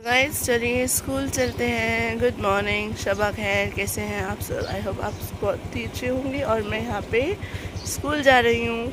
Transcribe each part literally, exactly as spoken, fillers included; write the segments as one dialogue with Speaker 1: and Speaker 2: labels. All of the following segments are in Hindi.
Speaker 1: गाइस चलिए स्कूल चलते हैं। गुड मॉर्निंग, शबा खैर, कैसे हैं आप सब? आई होप आप बहुत ही अच्छे होंगे। और मैं यहाँ पे स्कूल जा रही हूँ।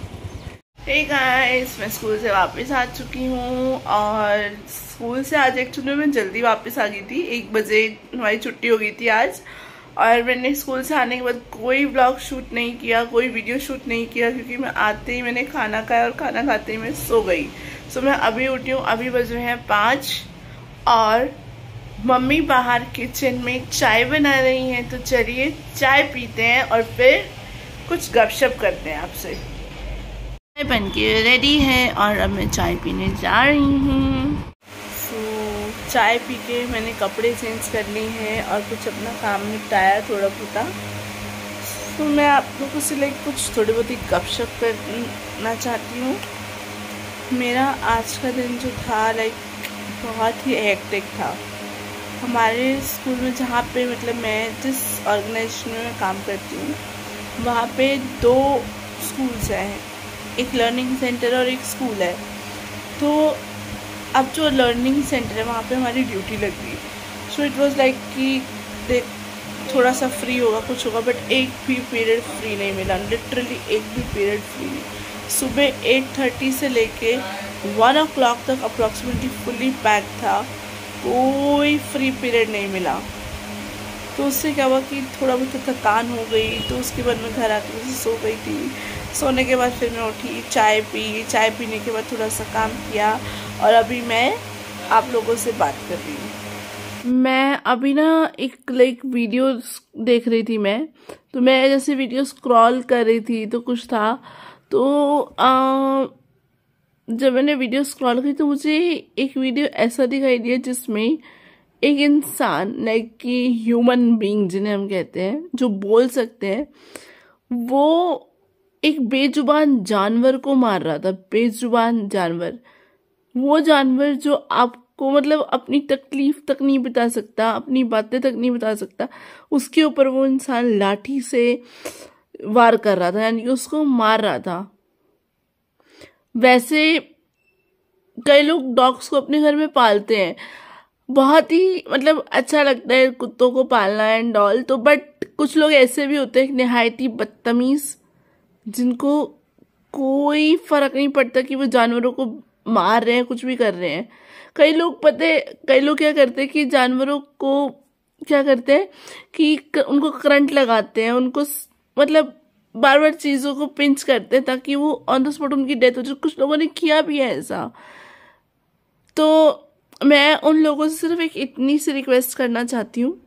Speaker 1: हे गाइस, मैं स्कूल से वापस आ चुकी हूँ। और स्कूल से आज एक्चुअली मैं जल्दी वापस आ गई थी। एक बजे हमारी छुट्टी हो गई थी आज। और मैंने स्कूल से आने के बाद कोई व्लॉग शूट नहीं किया, कोई वीडियो शूट नहीं किया, क्योंकि मैं आते ही मैंने खाना खाया और खाना खाते ही मैं सो गई। सो मैं अभी उठी हूँ, अभी बज रहे हैं पाँच और मम्मी बाहर किचन में चाय बना रही हैं। तो चलिए चाय पीते हैं और फिर कुछ गपशप करते हैं आपसे। चाय बन के रेडी है और अब मैं चाय पीने जा रही हूँ। सो चाय पी के मैंने कपड़े चेंज कर लिए हैं और कुछ अपना काम निपटाया थोड़ा बहुता। तो मैं आप लोगों से लाइक कुछ थोड़ी बहुत ही गपशप करना चाहती हूँ। मेरा आज का दिन जो था लाइक बहुत ही हेक्टिक था। हमारे स्कूल में जहाँ पे मतलब मैं जिस ऑर्गेनाइजेशन में मैं काम करती हूँ वहाँ पे दो स्कूल्स हैं, एक लर्निंग सेंटर और एक स्कूल है। तो अब जो लर्निंग सेंटर है वहाँ पे हमारी ड्यूटी लग गई। सो इट वाज लाइक कि देख थोड़ा सा फ्री होगा, कुछ होगा, बट एक भी पीरियड फ्री नहीं मिला। लिटरली एक भी पीरियड फ्री नहीं। सुबह एट थर्टी से लेके वन ओ क्लॉक तक अप्रॉक्सीमेटली फुली पैक था, कोई फ्री पीरियड नहीं मिला। तो उससे क्या हुआ कि थोड़ा बहुत थकान हो गई। तो उसके बाद मैं घर आकर सो गई थी। सोने के बाद फिर मैं उठी, चाय पी, चाय पीने के बाद थोड़ा सा काम किया और अभी मैं आप लोगों से बात कर रही हूँ। मैं अभी ना एक लाइक वीडियो देख रही थी। मैं तो मैं जैसे वीडियो स्क्रॉल कर रही थी तो कुछ था। तो आ, जब मैंने वीडियो स्क्रॉल की तो मुझे एक वीडियो ऐसा दिखाई दिया जिसमें एक इंसान लाइक कि ह्यूमन बीइंग जिन्हें हम कहते हैं, जो बोल सकते हैं, वो एक बेजुबान जानवर को मार रहा था। बेजुबान जानवर, वो जानवर जो आपको मतलब अपनी तकलीफ तक नहीं बता सकता, अपनी बातें तक नहीं बता सकता, उसके ऊपर वो इंसान लाठी से वार कर रहा था, यानी कि उसको मार रहा था। वैसे कई लोग डॉग्स को अपने घर में पालते हैं, बहुत ही मतलब अच्छा लगता है कुत्तों को पालना एंड ऑल। तो बट कुछ लोग ऐसे भी होते हैं निहायत ही बदतमीज, जिनको कोई फर्क नहीं पड़ता कि वो जानवरों को मार रहे हैं, कुछ भी कर रहे हैं। कई लोग पते कई लोग क्या करते हैं कि जानवरों को क्या करते हैं कि उनको करंट लगाते हैं, उनको मतलब बार बार चीजों को पिंच करते हैं ताकि वो ऑन द स्पॉट उनकी डेथ हो जाए। कुछ लोगों ने किया भी है ऐसा। तो मैं उन लोगों से सिर्फ एक इतनी सी रिक्वेस्ट करना चाहती हूँ,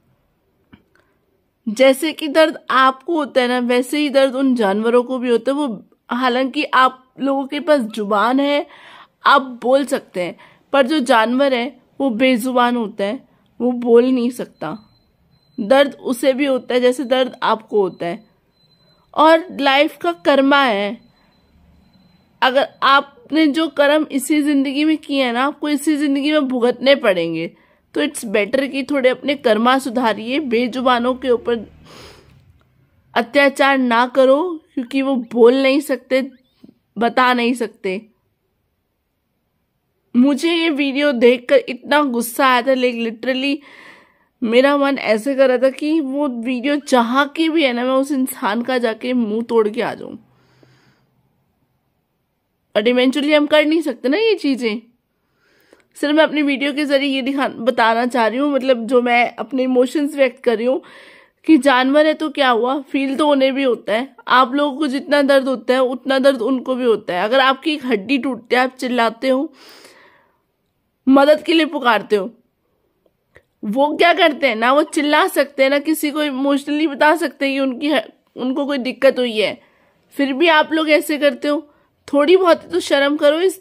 Speaker 1: जैसे कि दर्द आपको होता है ना, वैसे ही दर्द उन जानवरों को भी होता है। वो हालांकि आप लोगों के पास जुबान है, आप बोल सकते हैं, पर जो जानवर है वो बेजुबान होता है, वो बोल नहीं सकता। दर्द उसे भी होता है जैसे दर्द आपको होता है। और लाइफ का कर्मा है, अगर आपने जो कर्म इसी जिंदगी में किए हैं ना, आपको इसी जिंदगी में भुगतने पड़ेंगे। तो इट्स बेटर कि थोड़े अपने कर्मा सुधारिए, बेजुबानों के ऊपर अत्याचार ना करो, क्योंकि वो बोल नहीं सकते, बता नहीं सकते। मुझे ये वीडियो देखकर इतना गुस्सा आया था, लाइक लिटरली मेरा मन ऐसे कर रहा था कि वो वीडियो जहां की भी है ना, मैं उस इंसान का जाके मुंह तोड़ के आ जाऊं। और इवेंचुअली हम कर नहीं सकते ना ये चीजें। सिर्फ मैं अपनी वीडियो के जरिए ये दिखा बताना चाह रही हूँ, मतलब जो मैं अपने इमोशंस व्यक्त कर रही हूँ कि जानवर है तो क्या हुआ, फील तो उन्हें भी होता है। आप लोगों को जितना दर्द होता है उतना दर्द उनको भी होता है। अगर आपकी एक हड्डी टूटती है, आप चिल्लाते हो, मदद के लिए पुकारते हो, वो क्या करते हैं ना, वो चिल्ला सकते हैं ना, किसी को इमोशनली बता सकते हैं कि उनकी उनको कोई दिक्कत हुई है, फिर भी आप लोग ऐसे करते हो। थोड़ी बहुत तो शर्म करो, इस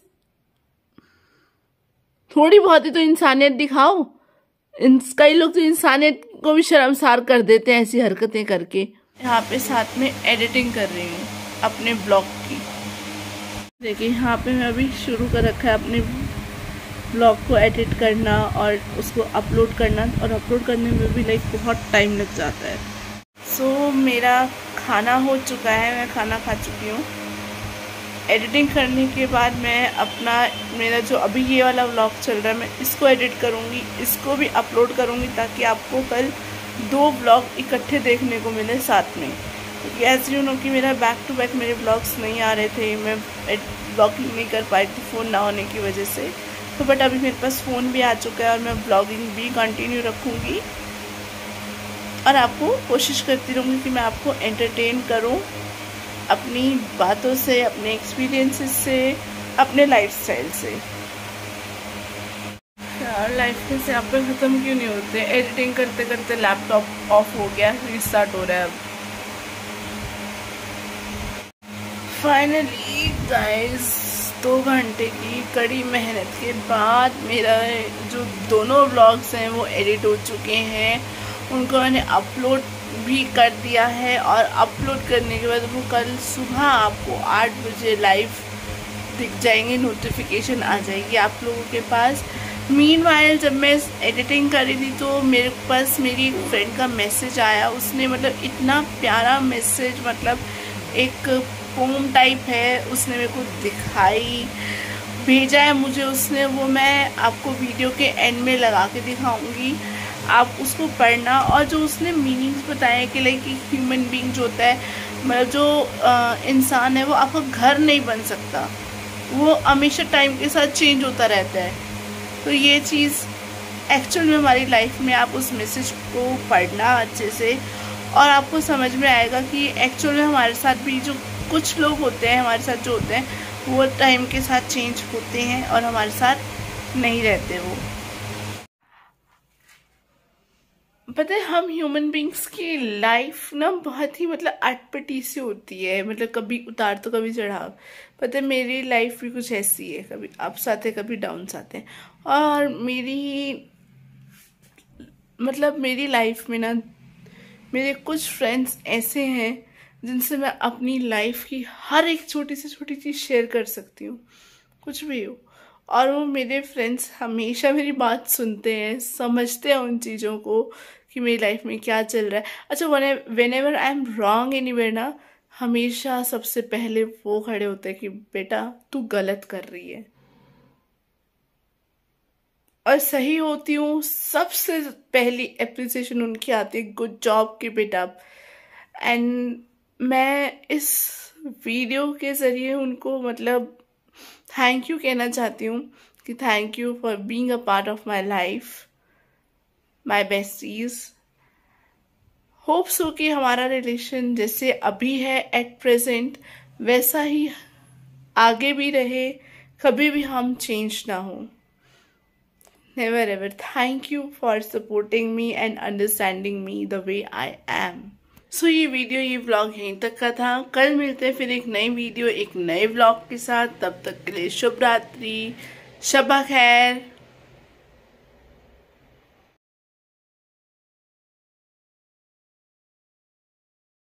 Speaker 1: थोड़ी बहुत ही तो इंसानियत दिखाओ। कई लोग तो इंसानियत को भी शर्मसार कर देते हैं ऐसी हरकतें करके। यहाँ पे साथ में एडिटिंग कर रही हूँ अपने ब्लॉग की। देखिए यहाँ पे मैं अभी शुरू कर रखा है अपने ब्लॉग को एडिट करना और उसको अपलोड करना, और अपलोड करने में भी लाइक बहुत टाइम लग जाता है। सो so, मेरा खाना हो चुका है, मैं खाना खा चुकी हूँ। एडिटिंग करने के बाद मैं अपना मेरा जो अभी ये वाला व्लॉग चल रहा है मैं इसको एडिट करूँगी, इसको भी अपलोड करूँगी ताकि आपको कल दो व्लॉग इकट्ठे देखने को मिले साथ में। क्योंकि एज यू नो कि मेरा बैक टू बैक मेरे व्लॉग्स नहीं आ रहे थे, मैं व्लॉगिंग नहीं कर पाई थी फ़ोन ना होने की वजह से। तो बट अभी मेरे पास फ़ोन भी आ चुका है और मैं व्लॉगिंग भी कंटिन्यू रखूँगी और आपको कोशिश करती रहूँगी कि मैं आपको एंटरटेन करूँ अपनी बातों से, अपने एक्सपीरियंसेस से, अपने लाइफस्टाइल से। यार लाइफ में से आप पे ख़त्म क्यों नहीं होते? एडिटिंग करते करते लैपटॉप ऑफ हो गया, रिस्टार्ट हो रहा है अब। फाइनली गाइस दो घंटे की कड़ी मेहनत के बाद मेरा जो दोनों व्लॉग्स हैं वो एडिट हो चुके हैं, उनको मैंने अपलोड भी कर दिया है और अपलोड करने के बाद वो कल सुबह आपको आठ बजे लाइव दिख जाएंगे, नोटिफिकेशन आ जाएगी आप लोगों के पास। मीनवाइल जब मैं एडिटिंग कर रही थी तो मेरे पास मेरी एक फ्रेंड का मैसेज आया, उसने मतलब इतना प्यारा मैसेज, मतलब एक पोम टाइप है, उसने मेरे को दिखाई भेजा है मुझे उसने, वो मैं आपको वीडियो के एंड में लगा के दिखाऊंगी, आप उसको पढ़ना। और जो उसने मीनिंग्स बताए कि लाइक ह्यूमन बीइंग जो होता है, मतलब जो आ, इंसान है वो आपका घर नहीं बन सकता, वो हमेशा टाइम के साथ चेंज होता रहता है। तो ये चीज़ एक्चुअल में हमारी लाइफ में, आप उस मैसेज को पढ़ना अच्छे से और आपको समझ में आएगा कि एक्चुअल में हमारे साथ भी जो कुछ लोग होते हैं, हमारे साथ जो होते हैं वो टाइम के साथ चेंज होते हैं और हमारे साथ नहीं रहते वो। पता है हम ह्यूमन बींग्स की लाइफ ना बहुत ही मतलब अटपटी सी होती है, मतलब कभी उतार तो कभी चढ़ाव। पता है मेरी लाइफ भी कुछ ऐसी है, कभी अप्स आते हैं कभी डाउन्स आते हैं। और मेरी मतलब मेरी लाइफ में ना मेरे कुछ फ्रेंड्स ऐसे हैं जिनसे मैं अपनी लाइफ की हर एक छोटी से छोटी चीज़ शेयर कर सकती हूँ, कुछ भी हो, और वो मेरे फ्रेंड्स हमेशा मेरी बात सुनते हैं, समझते हैं उन चीज़ों को कि मेरी लाइफ में क्या चल रहा है। अच्छा, whenever I am wrong anywhere ना, हमेशा सबसे पहले वो खड़े होते हैं कि बेटा तू गलत कर रही है, और सही होती हूँ सबसे पहली एप्रिसिएशन उनकी आती है, गुड जॉब की बेटा। एंड मैं इस वीडियो के ज़रिए उनको मतलब थैंक यू कहना चाहती हूँ कि thank you for being a part of my life, my besties. Hopes हो कि हमारा रिलेशन जैसे अभी है एट प्रेजेंट वैसा ही आगे भी रहे, कभी भी हम चेंज ना हो। Never ever. Thank you for supporting me and understanding me the way I am. So ये वीडियो, ये व्लॉग यहीं तक का था। कल मिलते हैं फिर एक नई वीडियो, एक नए व्लॉग के साथ। तब तक के लिए शुभ रात्रि, शब खैर।